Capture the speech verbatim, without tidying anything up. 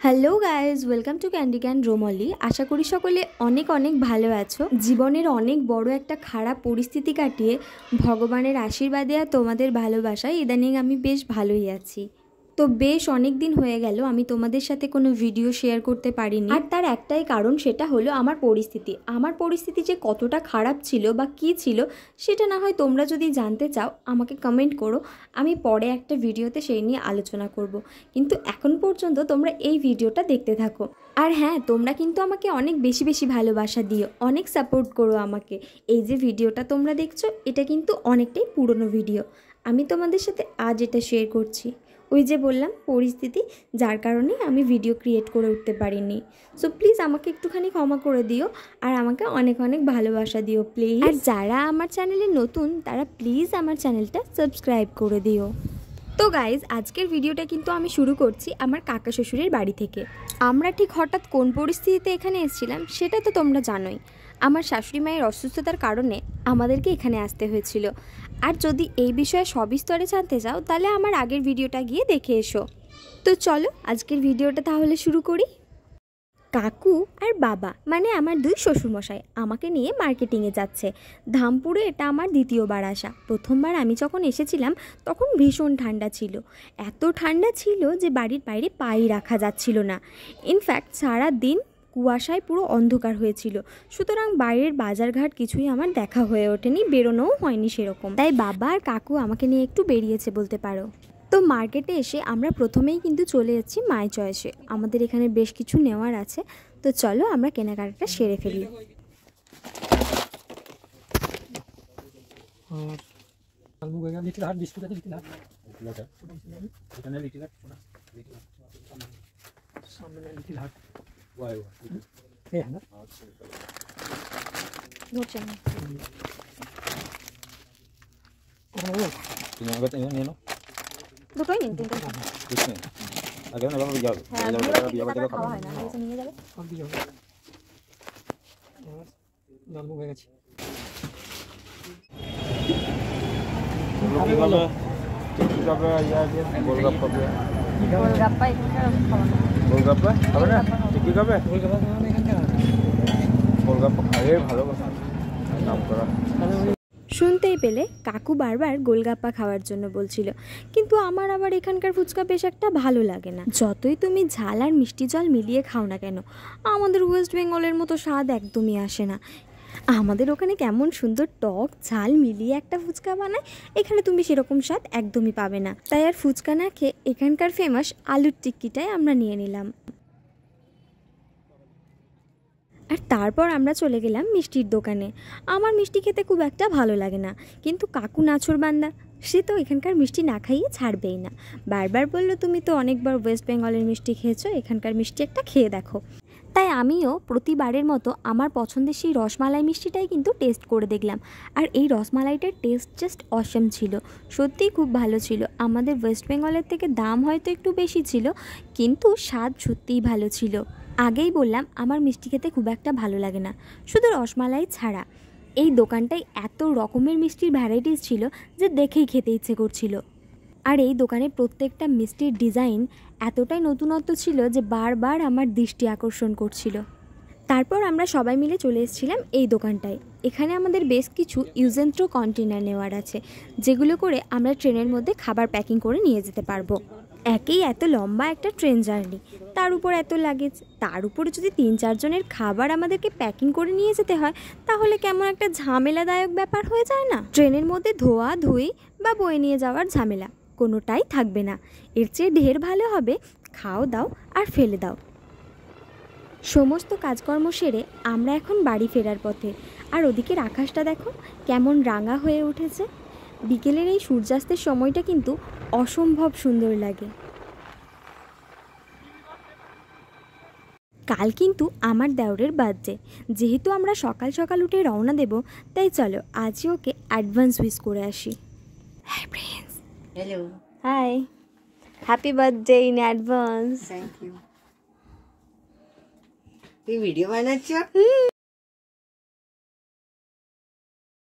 Hello guys, welcome to candy can Romli. আশা করি সকলে অনেক অনেক ভালো আছো। জীবনের অনেক বড় একটা খারাপ পরিস্থিতি কাটিয়ে ভগবানের আশীর্বাদে আর তোমাদের ভালোবাসায় ইদানিং আমি বেশ ভালোই আছি। তো বেশ অনেক দিন হয়ে গেল আমি তোমাদের সাথে কোনো ভিডিও শেয়ার করতে পারিনি, আর তার একটাই কারণ, সেটা হলো আমার পরিস্থিতি। আমার পরিস্থিতি যে কতটা খারাপ ছিল বা কী ছিল সেটা না হয় তোমরা যদি জানতে চাও আমাকে কমেন্ট করো, আমি পরে একটা ভিডিওতে সেই নিয়ে আলোচনা করব। কিন্তু এখন পর্যন্ত তোমরা এই ভিডিওটা দেখতে থাকো। আর হ্যাঁ, তোমরা কিন্তু আমাকে অনেক বেশি বেশি ভালোবাসা দিও, অনেক সাপোর্ট করো আমাকে। এই যে ভিডিওটা তোমরা দেখছো এটা কিন্তু অনেকটাই পুরনো ভিডিও। আমি তোমাদের সাথে আজ এটা শেয়ার করছি। ওই যে বললাম পরিস্থিতি, যার কারণে আমি ভিডিও ক্রিয়েট করে উঠতে পারিনি। সো প্লিজ আমাকে একটুখানি ক্ষমা করে দিও আর আমাকে অনেক অনেক ভালোবাসা দিও প্লিজ। আর যারা আমার চ্যানেলে নতুন তারা প্লিজ আমার চ্যানেলটা সাবস্ক্রাইব করে দিও। তো গাইজ, আজকের ভিডিওটা কিন্তু আমি শুরু করছি আমার কাকা শ্বশুরের বাড়ি থেকে। আমরা ঠিক হঠাৎ কোন পরিস্থিতিতে এখানে এসেছিলাম সেটা তো তোমরা জানোই। আমার শাশুড়ি মায়ের অসুস্থতার কারণে আমাদেরকে এখানে আসতে হয়েছিল। আর যদি এই বিষয়ে সবিস্তরে জানতে চাও তাহলে আমার আগের ভিডিওটা গিয়ে দেখে এসো। তো চলো আজকের ভিডিওটা তাহলে শুরু করি। কাকু আর বাবা মানে আমার দুই শ্বশুরমশাই আমাকে নিয়ে মার্কেটিংয়ে যাচ্ছে। ধামপুরে এটা আমার দ্বিতীয়বার আসা। প্রথমবার আমি যখন এসেছিলাম তখন ভীষণ ঠান্ডা ছিল, এত ঠান্ডা ছিল যে বাড়ির বাইরে পাই রাখা যাচ্ছিল না। ইনফ্যাক্ট সারা দিন কুয়াশায় পুরো অন্ধকার হয়েছিল, সুতরাং বাইরের বাজারঘাট কিছুই আমার দেখা হয়ে ওঠেনি, বেরোনোও হয়নি সেরকম। তাই বাবা আর কাকু আমাকে নিয়ে একটু বেরিয়েছে বলতে পারো। তো মার্কেটে এসে আমরা প্রথমেই কিন্তু চলে যাচ্ছি মাই চয়েসে। আমাদের এখানে বেশ কিছু নেওয়ার আছে, তো চলো আমরা কেনাকাটাটা সেরে ফেলি। দুটোই নিন, তিনটে আগে না বাবা যাও যাও খাওয়া হয় না, এসে নিয়ে যাবে সব দিয়ে হবে। জল হয়ে গেছে কি বলো কি যাবে ইয়া দিয়ে গোলগাপ্পা দিয়ে গোলগাপ্পা এখানকার খাওয়া না, গোলগাপ্পা খাবে না কি খাবে? গোলগাপ্পা মানে এখানকার গোলগাপ্পা খাবে ভালো কথা নাম করা। শুনতেই পেলে কাকু বারবার গোলগাপ্পা খাওয়ার জন্য বলছিল, কিন্তু আমার আবার এখানকার ফুচকা বেশ একটা ভালো লাগে না। যতই তুমি ঝাল আর মিষ্টি জল মিলিয়ে খাও না কেন, আমাদের ওয়েস্ট বেঙ্গলের মতো স্বাদ একদমই আসে না। আমাদের ওখানে কেমন সুন্দর টক ঝাল মিলিয়ে একটা ফুচকা বানায়, এখানে তুমি সেরকম স্বাদ একদমই পাবে না। তাই আর ফুচকা না খেয়ে এখানকার ফেমাস আলুর টিক্কিটাই আমরা নিয়ে নিলাম। আর তারপর আমরা চলে গেলাম মিষ্টির দোকানে। আমার মিষ্টি খেতে খুব একটা ভালো লাগে না, কিন্তু কাকু নাছোড়বান্দা, সে তো এখানকার মিষ্টি না খাইয়ে ছাড়বেই না। বারবার বললো তুমি তো অনেকবার ওয়েস্ট বেঙ্গলের মিষ্টি খেয়েছো, এখানকার মিষ্টি একটা খেয়ে দেখো। তাই আমিও প্রতিবারের মতো আমার পছন্দের সেই রসমালাই মিষ্টিটাই কিন্তু টেস্ট করে দেখলাম। আর এই রসমালাইটার টেস্ট জাস্ট অসম ছিল, সত্যিই খুব ভালো ছিল। আমাদের ওয়েস্ট বেঙ্গলের থেকে দাম হয়তো একটু বেশি ছিল, কিন্তু স্বাদ সত্যিই ভালো ছিল। আগেই বললাম আমার মিষ্টি খেতে খুব একটা ভালো লাগে না, শুধু রসমালাই ছাড়া। এই দোকানটায় এত রকমের মিষ্টির ভ্যারাইটিস ছিল যে দেখেই খেতে ইচ্ছে করছিল। আর এই দোকানের প্রত্যেকটা মিষ্টির ডিজাইন এতটাই নতুনত্ব ছিল যে বারবার আমার দৃষ্টি আকর্ষণ করছিল। তারপর আমরা সবাই মিলে চলে এসেছিলাম এই দোকানটায়। এখানে আমাদের বেশ কিছু ইউজ অ্যান্ড থ্রো কন্টেনার নেওয়ার আছে, যেগুলো করে আমরা ট্রেনের মধ্যে খাবার প্যাকিং করে নিয়ে যেতে পারবো। একেই এত লম্বা একটা ট্রেন জার্নি, তার উপর এত লাগেজ, তার উপরে যদি তিন চারজনের খাবার আমাদেরকে প্যাকিং করে নিয়ে যেতে হয় তাহলে কেমন একটা ঝামেলাদায়ক ব্যাপার হয়ে যায় না? ট্রেনের মধ্যে ধোয়া ধুই বা বয়ে নিয়ে যাওয়ার ঝামেলা কোনোটাই থাকবে না। এর চেয়ে ঢের ভালো হবে খাও দাও আর ফেলে দাও। সমস্ত কাজকর্ম সেরে আমরা এখন বাড়ি ফেরার পথে। আর ওদিকের আকাশটা দেখো কেমন রাঙা হয়ে উঠেছে। বিকেলের এই সূর্যাস্তের সময়টা কিন্তু অসম্ভব সুন্দর লাগে। কাল কিন্তু আমার দেওরের বার্থডে, যেহেতু আমরা সকাল সকাল উঠে রওনা দেব, তাই চলো আজই ওকে অ্যাডভান্স উইশ করে আসি। Hi Prince. Hello. Hi, happy birthday in advance. Thank you. তুই ভিডিও বানাচ্ছ?